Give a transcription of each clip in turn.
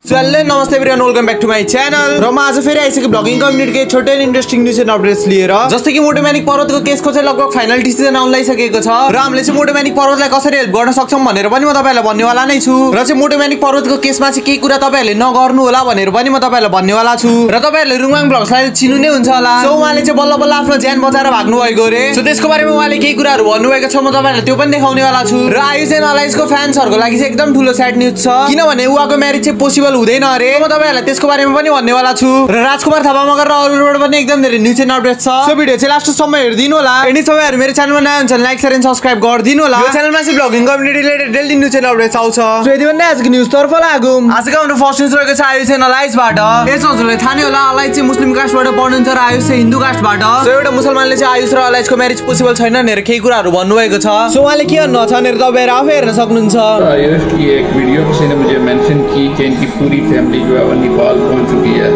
चलो नमस्ते everyone, welcome back to my channel. र म आज फेरि आइसके ब्लगिङ कम्युनिटीको छोटो इन्ट्रेस्टिङ न्यूज एन्ड अपडेट्स लिएर, जस्तै कि मोटोम्यानिक पर्वतको केसको चाहिँ लगभग फाइनल डिसिजन आउन लागिसकेको छ र हामीले चाहिँ मोटोम्यानिक पर्वतलाई कसरी हेल्प गर्न सक्छौं भनेर पनि म तपाईहरुलाई भन्नेवाला नै छु। र चाहिँ मोटोम्यानिक पर्वतको केसमा चाहिँ केही कुरा तपाईहरुले नगर्नु होला भनेर पनि म तपाईहरुलाई भन्नेवाला छु। र तपाईहरुले रुङमाङ ब्लग्सलाई चिन्नु नै हुन्छ होला। सो उहाँले चाहिँ बल्ल बल्ल आफ्नो ज्यान बचाएर भाग्नु भएको रे। सो त्यसको बारेमा उहाँले केही कुराहरु भन्नुभएको छ, म तपाईहरुलाई त्यो पनि देखाउनेवाला छु। र आयुष एन्ड अलायन्सको फ्यान्सहरुको लागि चाहिँ एकदम ठूलो स्याड न्यूज छ, किनभने उहाँको म्यारेज चाहिँ पोसिबल हुँदैन अरे। तपाईहरुलाई त्यसको बारेमा पनि भन्नेवाला छु। र राजकुमार थापा मगर र अरुणबाट पनि एकदम धेरै न्यूज एन्ड अपडेट छ। सो भिडियो चाहिँ लास्टसम्म हेर्दिनु होला। यदि तपाईहरु मेरो च्यानलमा नयाँ हुनुहुन्छ भने लाइक शेयर एन्ड सब्स्क्राइब गरिदिनु होला। यो च्यानलमा चाहिँ ब्लगिङ community related daily news and updates आउँछ। सो यदि भन्ने आजको न्यूज तर्फ लागौं। आजको हाम्रो फर्स्ट न्यूज रहेको छ आयुष एन्ड अलायन्सबाट। यस हजुरले थाहा नै होला, अलायन्स चाहिँ मुस्लिम कास्टबाट पर्नुहुन्छ र आयुष चाहिँ हिन्दू कास्टबाट। सो एउटा मुसलमानले चाहिँ आयुष र अलायन्सको म्यारेज पोसिबल छैन भनेर केही कुराहरु भन्नुभएको छ। सो उहाँले के भन्नु छ भनेर तपाईहरु आफै हेर्न सक्नुहुन्छ। आयुष की एक वीडियो किसी ने मुझे मेंशन की कि इनकी पूरी फैमिली जो है वो नेपाल पहुंच चुकी है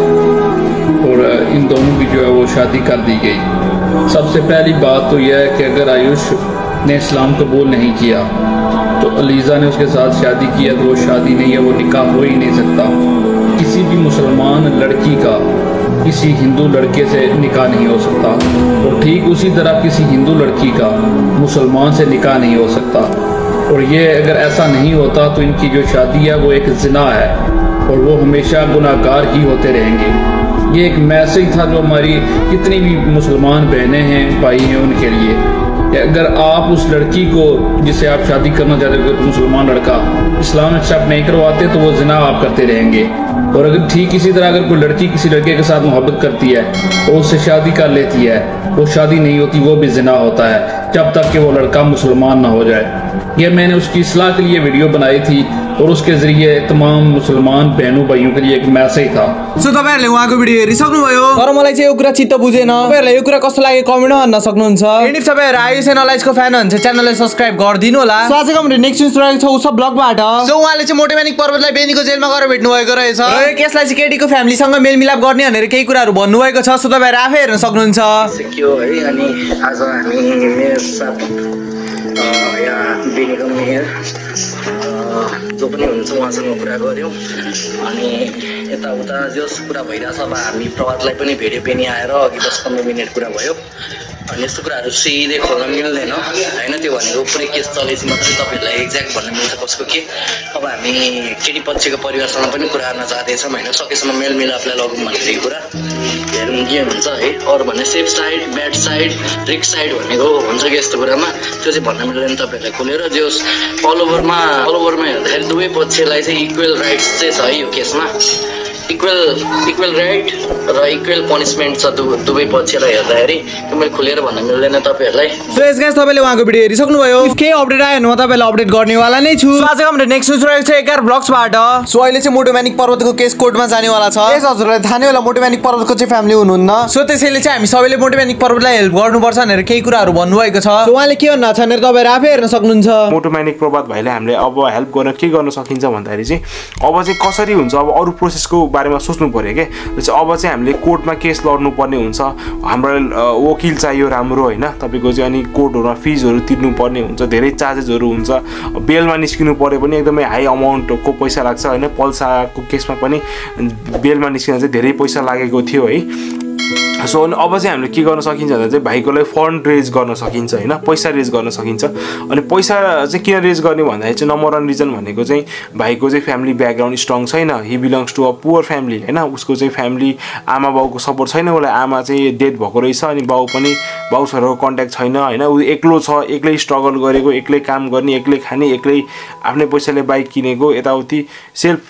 और इन दोनों की जो है वो शादी कर दी गई। सबसे पहली बात तो यह है कि अगर आयुष ने इस्लाम कबूल नहीं किया तो अलीज़ा ने उसके साथ शादी की है, तो वो शादी नहीं है, वो निकाह हो ही नहीं सकता। किसी भी मुसलमान लड़की का किसी हिंदू लड़के से निकाह नहीं हो सकता और ठीक उसी तरह किसी हिंदू लड़की का मुसलमान से निकाह नहीं हो सकता। और ये अगर ऐसा नहीं होता तो इनकी जो शादी है वो एक ज़िना है और वो हमेशा गुनाहगार ही होते रहेंगे। ये एक मैसेज था जो हमारी कितनी भी मुसलमान बहनें हैं, भाई हैं, उनके लिए। अगर आप उस लड़की को जिसे आप शादी करना चाहते हो, मुसलमान लड़का इस्लाम एक्सेप्ट नहीं करवाते तो वो ज़िना आप करते रहेंगे। और अगर ठीक इसी तरह अगर कोई लड़की किसी लड़के के साथ मोहब्बत करती है और उससे शादी कर लेती है, वो शादी नहीं होती, वो भी ज़िना होता है जब तक कि वो लड़का मुसलमान ना हो जाए। ये मैंने उसकी इस्लाह के लिए वीडियो बनाई थी और उसके जरिए तमाम मुसलमान बहनों भाइयों के लिए एक मैसेज था। सो तपाईहरुले उहाँको भिडियो हेरिसक्नुभयो, तर मलाई चाहिँ यो कुरा चित्त बुझेन। तपाईहरुलाई यो कुरा कस्तो लाग्यो कमेन्टमा भन्न सक्नुहुन्छ। यदि तपाईहरु आयुष एन्ड अलायन्सको फ्यान हुनुहुन्छ च्यानललाई सब्स्क्राइब गरिदिनु होला। सो आजको हाम्रो नेक्स्ट न्यूज रहेको छ उस ब्लगबाट। सो उहाँले चाहिँ मोटोम्यानिक पर्वतलाई बेनीको जेलमा गएर भेट्नु भएको रहेछ र यो केसलाई चाहिँ केटीको फ्यामिलीसँग मेलमिलाप गर्ने भनेर केही कुराहरु भन्नुभएको छ। सो तपाईहरु आफै हेर्न सक्नुहुन्छ। सिक्यो है। अनि आज हामी मेरो साथ यहाँ बेनीको मेयर जो पनि हुनुहुन्छ उहाँसँग कुरा गऱ्यौँ। अनि यताउता जस कुरा भइरहेछ, अब हामी प्रभातलाई पनि भेट्यो, बेनी आएर अघि 10-15 मिनट कुरा भयो। अनि यस्तो कुराहरू सिधै खोल्न मिल्दैन होइन, त्यो भनेको पुरै केस चलेपछि मात्रै तपाईँहरूलाई एक्ज्याक्ट भन्न मिल्छ कसको के। अब हामी केटी पक्षको परिवारसँग पनि कुरा गर्न चाहँदैछौँ होइन, सकेसम्म मेलमिलापलाई लगौँ भनेर कुरा हेरौँ के हुन्छ है। अरू भने सेफ साइड, ब्याड साइड, रिक्स साइड भनेको हुन्छ कि यस्तो कुरामा, त्यो चाहिँ भन्न मिल्दैन तपाईँहरूलाई खोलेर। जो अल ओभरमा हेर्दाखेरि दुवै पक्षलाई चाहिँ इक्वल राइट्स चाहिँ छ है यो केसमा। इक्वल राइट र इक्वल पनिसमेन्ट छ दुवै पक्षलाई हेर्दाखेरि, त्यो मैले खुलेर भन्न मिल्दैन तपाईँहरूलाई। सो यस गाइस तपाईले उहाँको भिडियो हेरिसक्नुभयो। इफ केही अपडेट आयो भने म तपाईलाई अपडेट गर्नेवाला नै छु। सो आजको हाम्रो नेक्स्ट न्यूज रहेको छ एकार ब्लग्सबाट। सो अहिले चाहिँ मोटोम्यानिक पर्वतको केस कोर्टमा जानेवाला छ। यस हजुरलाई थाहा नै होला मोटोम्यानिक पर्वतको चाहिँ फ्यामिली हुनुहुन्न। सो त्यसैले चाहिँ हामी सबैले मोटोम्यानिक पर्वतलाई हेल्प गर्नुपर्छ भनेर केही कुराहरु भन्नुभएको छ। सो उहाँले के भन्नु छ भनेर तपाईहरु आफै हेर्न सक्नुहुन्छ। मोटोम्यानिक पर्वत भाइले हामीले अब हेल्प गर्न के गर्न सकिन्छ भन्दाखेरि चाहिँ अब चाहिँ कसरी हुन्छ, अब अरु प्रोसेसको बारेमा सोच्नु पर्यो के। अब चाहिँ हामीले कोर्टमा केस लड्नु पर्ने हुन्छ, हाम्रो वकिल चाहियो राम्रो होइन, तपाईको चाहिँ अनि कोर्टहरुमा फिजहरु तिर्नु पर्ने हुन्छ, धेरै चार्जेसहरु हुन्छ। बेलमा निस्किनु पर्यो पनि एकदमै हाई अमाउन्टको पैसा लाग्छ होइन। पल्साको केसमा पनि बेलमा निस्किन चाहिँ धेरै पैसा लागेको थियो है। सो अब चाहिँ हामीले के गर्न सकिन्छ भन्दा चाहिँ भाइको लागि फन्ड रेज गर्न सकिन्छ होइन, पैसा रेज गर्न सकिन्छ। अनि पैसा चाहिँ किन रेज गर्ने भन्दाखेरि चाहिँ नम्बर 1 रिजन भनेको चाहिँ भाइको चाहिँ फ्यामिली ब्याकग्राउन्ड स्ट्रङ छैन। He belongs to a poor family होइन, उसको चाहिँ फ्यामिली आमा बाउको सपोर्ट छैन, उसलाई आमा चाहिँ डेथ भएको रहेछ अनि बाउ छोराको कन्ट्याक्ट छैन होइन। ऊ एक्लो छ, एक्लै स्ट्रगल गरेको, एक्लै काम गर्ने, एक्लै खाने, एक्लै आफ्नै पैसाले बाइक किनेको, यताउति सेल्फ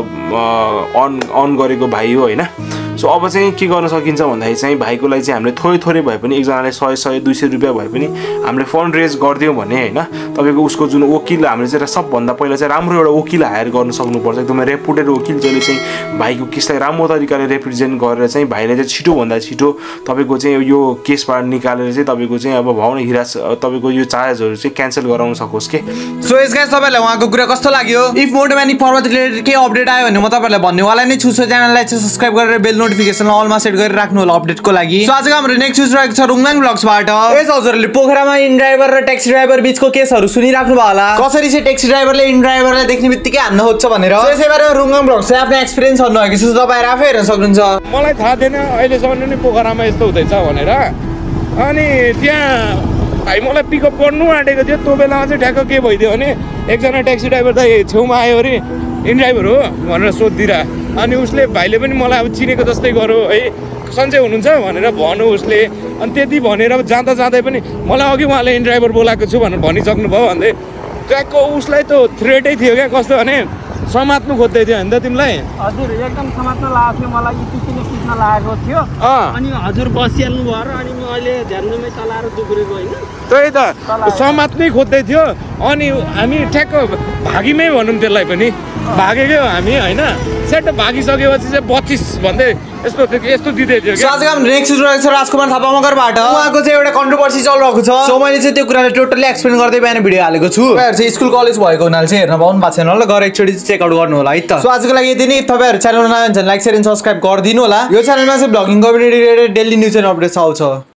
अन गरेको भाइ हो होइन। सो अब चाहिँ के गर्न सकिन्छ भन्दाखेरि चाहिँ भाइको लागि चाहिँ हामीले थोरै भए पनि एकजनाले 100-200 रुपियाँ भए पनि हामीले फन्ड रेज गरिदियौँ भने होइन, तपाईँको उसको जुन वकिल हामीले चाहिँ सबभन्दा पहिला चाहिँ राम्रो एउटा वकिल हायर गर्न सक्नुपर्छ, एकदमै रेपुटेड वकिल जसले चाहिँ भाइको केसलाई राम्रो तरिकाले रिप्रेजेन्ट गरेर चाहिँ भाइले चाहिँ छिटोभन्दा छिटो तपाईँको चाहिँ यो केसबाट निकालेर चाहिँ तपाईँको चाहिँ अब भाउन हिरास तपाईँको यो चार्जहरू चाहिँ क्यान्सल गराउन सकोस् के। सो यस गाइस तपाईलाई उहाँको कुरा कस्तो लाग्यो? इफ मोटोम्यानिक पर्वत रिलेटेड केही अपडेट आयो भने म तपाईलाई भन्नेवाला नै छु। सो च्यानललाई चाहिँ सब्स्क्राइब गरेर बेल नोटिफिकेसन अलमा सेट गरेर राख्नु होला अपडेटको लागि। सो आजको हाम्रो नेक्स्ट न्यूज रहेको छ रुङनाङ ब्लग्सबाट। यस हजुरहरूले पोखरामा इन ड्राइभर र ट्याक्सी ड्राइभर बीचको केसहरू सुनिराख्नु भयो होला, कसरी चाहिँ ट्याक्सी ड्राइभरले इन ड्राइभरलाई देख्ने बित्तिकै हान्न खोज्छ भनेर। यसै बारेमा रुङनाङ ब्लग्सले आफ्नो एक्सपिरियन्स भन्नुभएको छ, तपाईहरु आफै हेर्न सक्नुहुन्छ। मलाई थाहा थिएन अहिलेसम्म नि पोखरामा यस्तो हुँदैछ भनेर। अनि त्यहाँ भाइ मलाई पिकअप गर्नु आँटेको थियो, त्यो बेलामा चाहिँ ठ्याक्क के भइदियो भने एकजना ट्याक्सी ड्राइभर त छेउमा आयो अरे, इन ड्राइभर हो भनेर सोधिदिएर। अनि उसले भाइले पनि मलाई अब चिनेको जस्तै गऱ्यो है, सन्चै हुनुहुन्छ भनेर भन्यो उसले। अनि त्यति भनेर अब जाँदा जाँदै पनि मलाई अघि उहाँले इन ड्राइभर बोलाएको छु भनेर भनिसक्नुभयो भन्दै ट्याक्क उसलाई त थ्रेटै थियो क्या, कस्तो भने समात्नु खोज्दै थियो होइन त तिमीलाई। हजुर एकदम समात्न लागेको थियो मलाई, पिच्ने पिच्न लागेको थियो। अनि हजुर बसिहाल्नु भयो र अनि म अहिले ध्यानमै चलाएर दुब्रेको होइन, त्यही त समात्नै खोज्दै थियो। अनि हामी ठ्याक्क भागीमै भनौँ त्यसलाई पनि, भागेको हामी होइन। सेट भागिसकेपछि चाहिँ 25 भन्दै यस्तो यस्तो दिँदै थियो। आजको हाम्रो नेक्स्ट न्यूज रहेको छ राजकुमार थापा मगरबाट। उहाँको चाहिँ एउटा कन्ट्रोभर्सी चलिरहेको छ। सो मैले चाहिँ त्यो कुरालाई टोटली एक्सप्लेन गर्दै बिहान भिडियो हालेको छु। तपाईँहरू चाहिँ स्कुल कलेज भएको हुनाले चाहिँ हेर्न पाउनु भएको छैन होला, गएर एकचोटि चेकआउट गर्नु होला है त। सो आजको लागि यति नै। तपाईँहरू च्यानलमा नयाँ हुनुहुन्छ भने लाइक शेयर एन्ड सब्स्क्राइब गरिदिनु होला। यो च्यानलमा चाहिँ ब्लगिङ community related daily news and updates आउँछ।